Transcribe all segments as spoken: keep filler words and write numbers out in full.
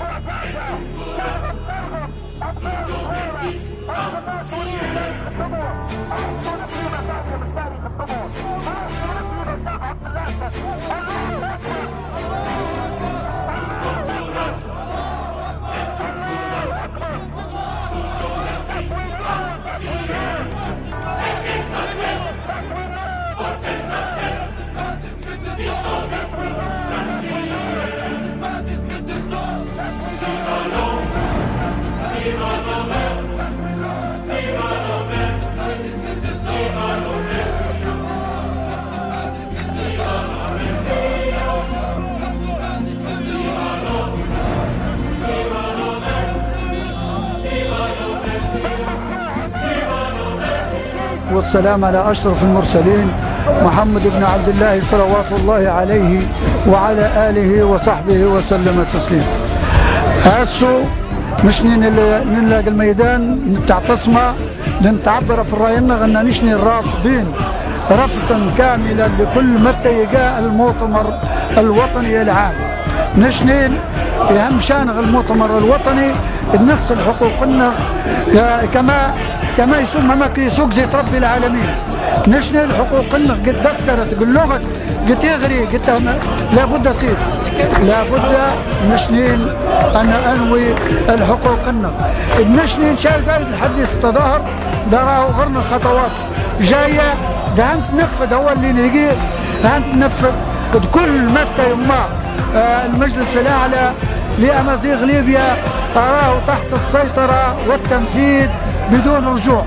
والسلام على أشرف المرسلين محمد بن عبد الله صلوات الله عليه وعلى آله وصحبه وسلم تسليما. هاسو مش نلاقي الميدان نتعتصم نتعبر في الراينا غنا نشني الرافضين رفضا كاملا لكل متى يجاء المؤتمر الوطني العام. نشني أهم شان المؤتمر الوطني نغسل حقوقنا كما كما يسمى ما كيسوق زيت ربي العالمين. نشني حقوقنا قد دسترت قل لغة قد يغري قد لابد سيد لابد نشنين أنا أنوي الحقوقنا. نشنين شاي قايد الحديث تظاهر دراه غرنا الخطوات جاية دهنت نفذ هو اللي نلقيه دهنت نفذ كل متى يما المجلس الأعلى لأمازيغ ليبيا أراه تحت السيطرة والتنفيذ بدون رجوع.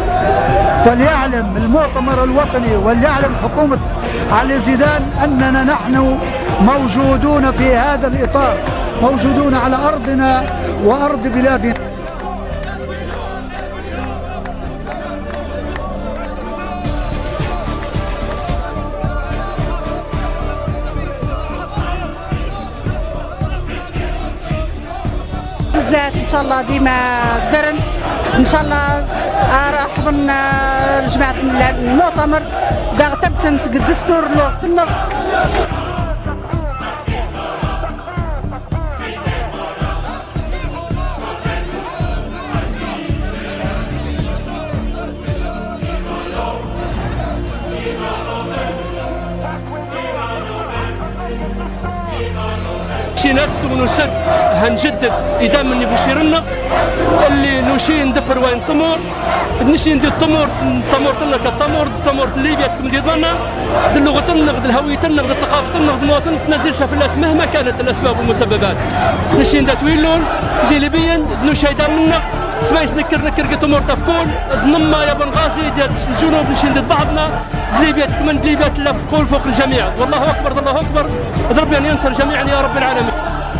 فليعلم المؤتمر الوطني وليعلم حكومة علي زيدان أننا نحن موجودون في هذا الإطار، موجودون على أرضنا وأرض بلادنا. بالذات ان شاء الله ديما درن ان شاء الله راح من جماعه المؤتمر دا تبتنس الدستور لوقتنا. شي ناس ونشد هنجدد إذا من بشير لنا اللي نشي ندفر وين تمور نشي ندير تمور تمور لنا كتمور تمور ليبيا كم ديرنا اللغة لنا الهوية لنا الثقافة لنا المواطن تنزلش في الناس مهما كانت الأسباب والمسببات. نشي ندات ويلون دي ليبيا نشي منا سمايس نكر نكر كتمور تفكون نما يا بنغازي ديال الجنوب نشي ندير بعضنا ليبيا كمان ليبيا تلفكون فوق الجميع. والله أكبر الله أكبر ربي أن ينصر جميعا يا رب العالمين.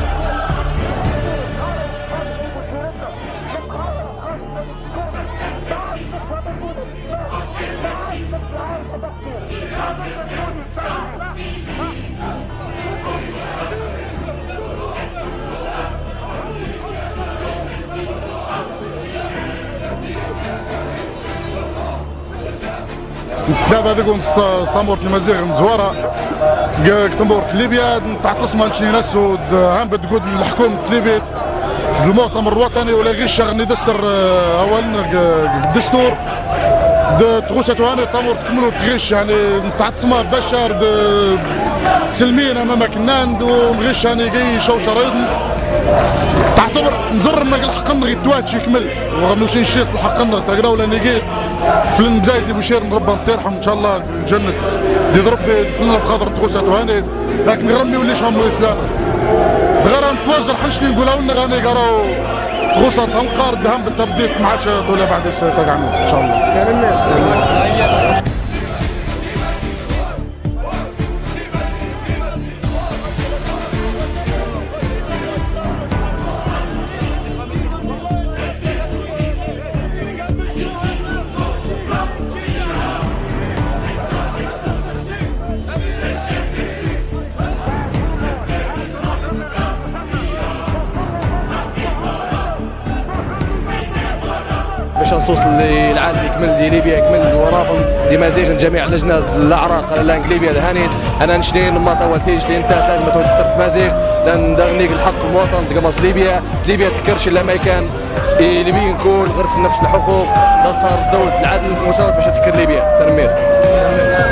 دابا هذاك استمرت المزيغ مزواره كتمبورت ليبيا تاع قسمه نشني ناس هم بتقول الحكومه ليبيا المؤتمر الوطني ولا غير شغل يدسر اولا الدستور تغوسات وانا تمر تكملوا تغش يعني تاع تسمى بشر سلمين امام كنان ونغش يعني جاي شو شرايط تعتبر نزر ما الحق نغي تواتش يكمل ونمشي نشيس الحق نغ تقرا ولا نجي في المزايد اللي بشير ربنا ترحم ان شاء الله الجنه اللي ضرب فلنا بخاطر تغوسات وانا لكن غرمي وليش هم الاسلام غير نتوازر حنشني نقولوا لنا غاني قراو تغوسات انقار دهم بالتبديل ما عادش ولا بعد تقع الناس ان شاء الله. باش باش نوصل للعالم يكمل دي ليبيا يكمل ورافهم لمزيغ جميع اللجنه الاعراق لانك ليبيا دهانين انا نشنين ما تولتيش لي انت لازم تكون تسترد مزيغ لان دغنيك الحق المواطن تقمص ليبيا ليبيا تكرش الا ما كان ليبيا نكون غرس نفس الحقوق لا صار دوله العدل والمساواه باش تكر ليبيا تنمير